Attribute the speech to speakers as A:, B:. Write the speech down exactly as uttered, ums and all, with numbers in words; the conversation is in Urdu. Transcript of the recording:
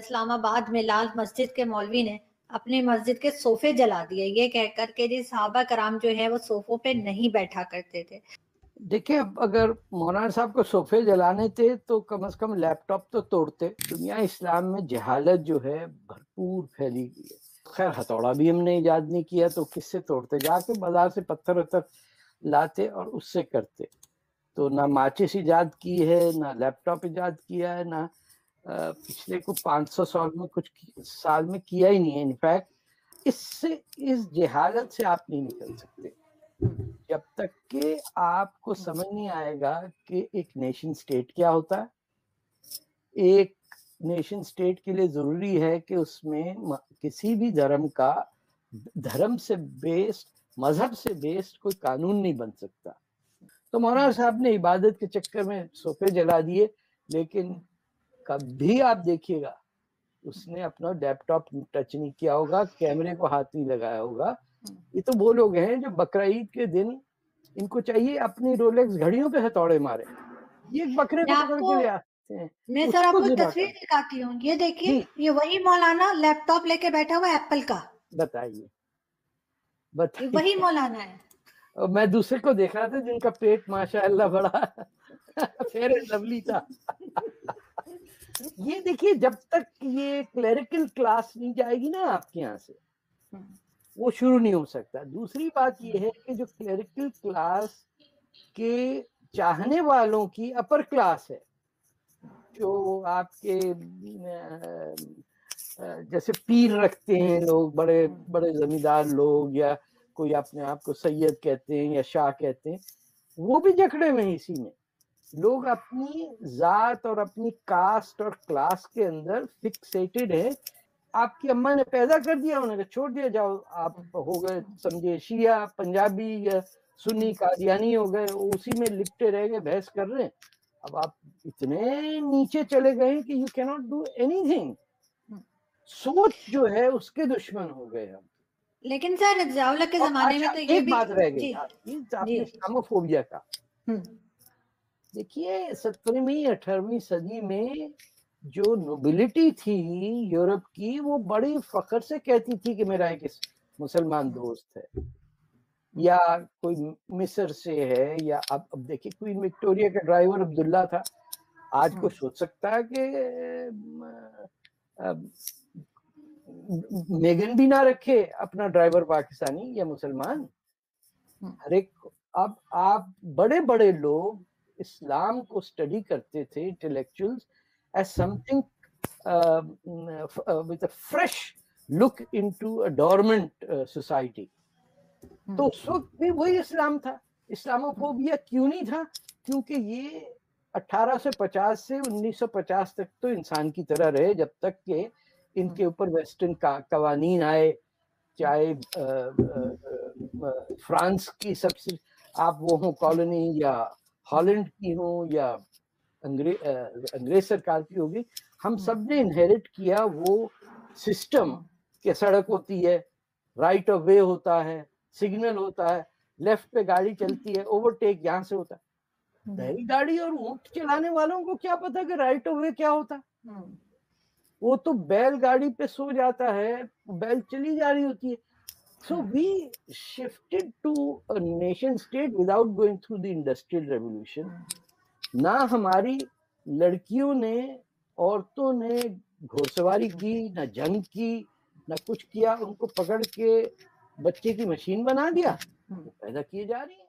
A: اسلام آباد میں لال مسجد کے مولوی نے اپنی مسجد کے صوفے جلا دیے یہ کہہ کر کے جی صحابہ کرام جو ہے وہ صوفوں پہ نہیں بیٹھا کرتے تھے.
B: دیکھیں اب اگر مولانا صاحب کو صوفے جلانے تھے تو کم از کم لیپ ٹاپ تو توڑتے. دنیا اسلام میں جہالت جو ہے بھرپور پھیلی گئی ہے. خیر ہتھوڑا بھی ہم نے ایجاد نہیں کیا تو کس سے توڑتے؟ جا کے بازار سے پتھر وتھر لاتے اور اس سے کرتے. تو نہ ماچس ایجاد کی ہے، نہ لیپ ٹاپ ایجاد کیا ہے، نہ پچھلے کو پانچ سو سال میں کچھ سال میں کیا ہی نہیں ہے. انفیکٹ اس سے اس جہالت سے آپ نہیں نکل سکتے جب تک کہ آپ کو سمجھ نہیں آئے گا کہ ایک نیشن سٹیٹ کیا ہوتا ہے. ایک نیشن سٹیٹ کے لیے ضروری ہے کہ اس میں کسی بھی دھرم کا دھرم سے بیسڈ، مذہب سے بیسڈ کوئی قانون نہیں بن سکتا. تو مولانا صاحب نے عبادت کے چکر میں صوفے جلا دیے، لیکن کبھی آپ دیکھیے گا اس نے اپنا لیپ ٹاپ ٹچ نہیں کیا ہوگا، کیمرے کو ہاتھ نہیں لگایا ہوگا. یہ تو وہ لوگ ہیں جو بقرعید کے دن ان کو چاہیے اپنی رولیکس گھڑیوں پہ ہتھوڑے مارے. یہ ایک بکرے کو پکڑ کے لے آتے ہیں.
A: میں سر آپ کو تصویر دکھاتی ہوں، یہ دیکھیے یہ وہی مولانا لیپ ٹاپ لے کے بیٹھا ہوا ایپل کا.
B: بتائیے بتائیے
A: وہی مولانا ہے.
B: میں دوسرے کو دیکھ رہا تھا جن کا پیٹ ماشاء اللہ بڑا فیر لولی تھا. یہ دیکھیے جب تک یہ کلیریکل کلاس نہیں جائے گی نا آپ کے یہاں سے وہ شروع نہیں ہو سکتا. دوسری بات یہ ہے کہ جو کلیریکل کلاس کے چاہنے والوں کی اپر کلاس ہے، جو آپ کے جیسے پیر رکھتے ہیں لوگ، بڑے بڑے زمیندار لوگ، یا کوئی اپنے آپ کو سید کہتے ہیں یا شاہ کہتے ہیں، وہ بھی جکڑے میں اسی میں. لوگ اپنی ذات اور اپنی کاسٹ اور کلاس کے اندر فکسیٹڈ ہے. آپ کی اماں نے پیدا کر دیا، انہوں نے چھوڑ دیا، جاؤ آپ ہو گئے سمجھے شیعہ پنجابی یا سنی قادیانی ہو گئے، اسی میں لپٹے رہ گئے، بحث کر رہے ہیں. اب آپ اتنے نیچے چلے گئے کہ یو کینٹ ڈو اینی تھنگ. سوچ جو ہے اس کے دشمن ہو گئے ہم.
A: لیکن سر ضیاء کے زمانے میں تو یہ
B: ایک
A: بھی
B: بات رہ گئی
A: جی
B: آپ نے اسلاموفوبیا کا.
A: ہوں
B: دیکھیے سترہویں اٹھارہویں صدی میں جو نوبلٹی تھی یورپ کی، وہ بڑی فخر سے کہتی تھی کہ میرا ایک مسلمان دوست ہے، یا کوئی مصر سے ہے، یا اب اب دیکھیے کوئین وکٹوریا کا ڈرائیور عبداللہ تھا. آج کو سوچ سکتا ہے کہ میگن بھی نہ رکھے اپنا ڈرائیور پاکستانی یا مسلمان. ہر ایک اب آپ بڑے بڑے لوگ اسلام کو اسٹڈی کرتے تھے intellectuals as something with a fresh look into a dormant society. تو اس وقت بھی وہی اسلام تھا. اسلاموفوبیا کیوں نہیں تھا؟ کیونکہ یہ اٹھارہ سو پچاس سے انیس سو پچاس تک تو انسان کی طرح رہے، جب تک کہ ان کے اوپر ویسٹرن قوانین آئے، چاہے فرانس کی سب سے آپ وہ ہوں کالونی، یا ہالینڈ کی ہوں، یا انگریز سرکار کی ہوگی، ہم سب نے انہیرٹ کیا وہ سسٹم کہ سڑک ہوتی ہے، رائٹ آف وے ہوتا ہے، سگنل ہوتا ہے، لیفٹ پہ گاڑی چلتی ہے، اوورٹیک یہاں سے ہوتا ہے. بیل گاڑی اور اونٹ چلانے والوں کو کیا پتا کہ رائٹ آف وے کیا ہوتا ہے؟ وہ تو بیل گاڑی پہ سو جاتا ہے، بیل چلی جا رہی ہوتی ہے. So we shifted to a nation state without going through the industrial revolution. نہ ہماری لڑکیوں نے، عورتوں نے گھوڑ سواری کی، نہ جنگ کی، نہ کچھ کیا. ان کو پکڑ کے بچے کی مشین بنا دیا، پیدا کیے جا رہی ہیں.